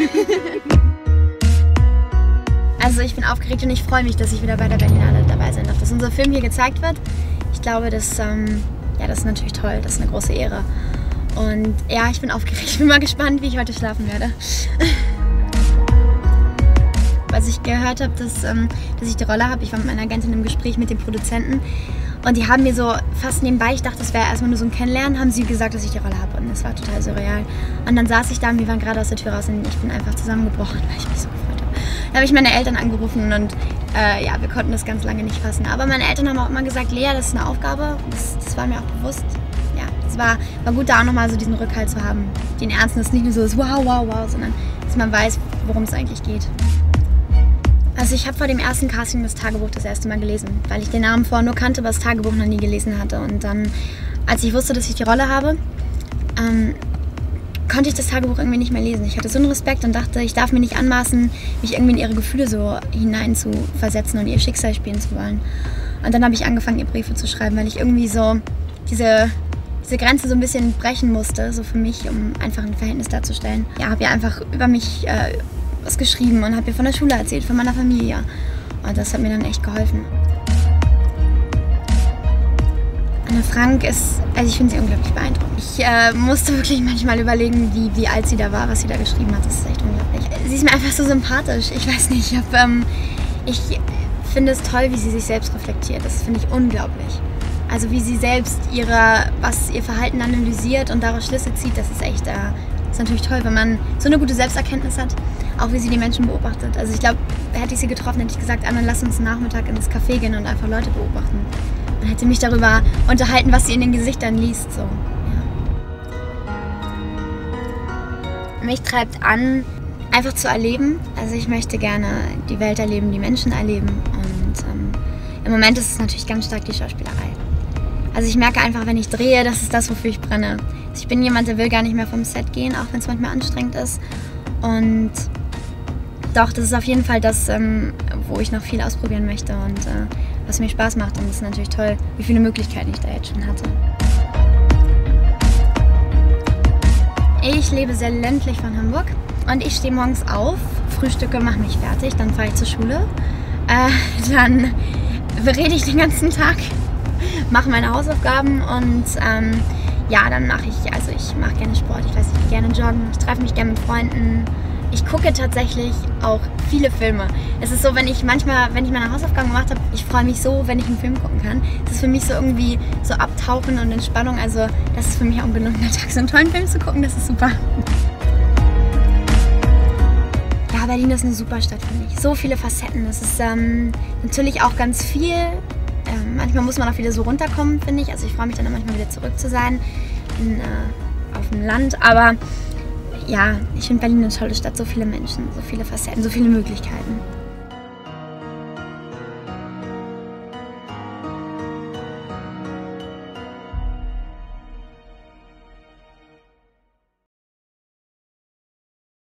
Also ich bin aufgeregt und ich freue mich, dass ich wieder bei der Berlinale dabei sein darf, dass unser Film hier gezeigt wird. Ich glaube, das ist natürlich toll, das ist eine große Ehre. Und ja, ich bin aufgeregt, ich bin mal gespannt, wie ich heute schlafen werde. Als ich gehört habe, dass ich die Rolle habe, ich war mit meiner Agentin im Gespräch mit dem Produzenten und die haben mir so fast nebenbei, ich dachte, das wäre erstmal nur so ein Kennenlernen, haben sie gesagt, dass ich die Rolle habe und das war total surreal. Und dann saß ich da und wir waren gerade aus der Tür raus und ich bin einfach zusammengebrochen, weil ich mich so gefreut habe. Da habe ich meine Eltern angerufen und ja, wir konnten das ganz lange nicht fassen. Aber meine Eltern haben auch immer gesagt, Lea, das ist eine Aufgabe, das war mir auch bewusst. Ja, es war gut da auch nochmal so diesen Rückhalt zu haben, den Ernsten, dass nicht nur so ist, wow, wow, wow, sondern dass man weiß, worum es eigentlich geht. Also ich habe vor dem ersten Casting das Tagebuch das erste Mal gelesen, weil ich den Namen vorher nur kannte, aber das Tagebuch noch nie gelesen hatte. Und dann, als ich wusste, dass ich die Rolle habe, konnte ich das Tagebuch irgendwie nicht mehr lesen. Ich hatte so einen Respekt und dachte, ich darf mir nicht anmaßen, mich irgendwie in ihre Gefühle so hinein zu versetzen und ihr Schicksal spielen zu wollen. Und dann habe ich angefangen, ihr Briefe zu schreiben, weil ich irgendwie so diese Grenze so ein bisschen brechen musste, so für mich, um einfach ein Verhältnis darzustellen. Ja, habe ihr einfach über mich was geschrieben und habe ihr von der Schule erzählt, von meiner Familie. Und das hat mir dann echt geholfen. Anne Frank ist, also ich finde sie unglaublich beeindruckend. Ich musste wirklich manchmal überlegen, wie alt sie da war, was sie da geschrieben hat. Das ist echt unglaublich. Sie ist mir einfach so sympathisch. Ich weiß nicht, ich finde es toll, wie sie sich selbst reflektiert. Das finde ich unglaublich. Also wie sie selbst ihr Verhalten analysiert und daraus Schlüsse zieht, das ist echt, ist natürlich toll, wenn man so eine gute Selbsterkenntnis hat, auch wie sie die Menschen beobachtet. Also ich glaube, hätte ich sie getroffen, hätte ich gesagt, Anne, lass uns Nachmittag ins Café gehen und einfach Leute beobachten. Und hätte mich darüber unterhalten, was sie in den Gesichtern liest. So. Ja. Mich treibt an, einfach zu erleben. Also ich möchte gerne die Welt erleben, die Menschen erleben. Und im Moment ist es natürlich ganz stark die Schauspielerei. Also ich merke einfach, wenn ich drehe, das ist das, wofür ich brenne. Also ich bin jemand, der will gar nicht mehr vom Set gehen, auch wenn es manchmal anstrengend ist. Und doch, das ist auf jeden Fall das, wo ich noch viel ausprobieren möchte und was mir Spaß macht. Und es ist natürlich toll, wie viele Möglichkeiten ich da jetzt schon hatte. Ich lebe sehr ländlich von Hamburg und ich stehe morgens auf, frühstücke, mache mich fertig, dann fahre ich zur Schule. Dann rede ich den ganzen Tag, mache meine Hausaufgaben und ja, dann mache ich mache gerne Sport, ich gehe gerne joggen, ich treffe mich gerne mit Freunden. Ich gucke tatsächlich auch viele Filme. Es ist so, wenn ich meine Hausaufgaben gemacht habe, ich freue mich so, wenn ich einen Film gucken kann. Das ist für mich so irgendwie so Abtauchen und Entspannung. Also das ist für mich auch ein gelungener Tag, so einen tollen Film zu gucken, das ist super. Ja, Berlin ist eine super Stadt, finde ich. So viele Facetten. Es ist natürlich auch ganz viel. Manchmal muss man auch wieder so runterkommen, finde ich. Also ich freue mich dann auch manchmal wieder zurück zu sein auf dem Land. Aber ja, ich finde Berlin eine tolle Stadt, so viele Menschen, so viele Facetten, so viele Möglichkeiten.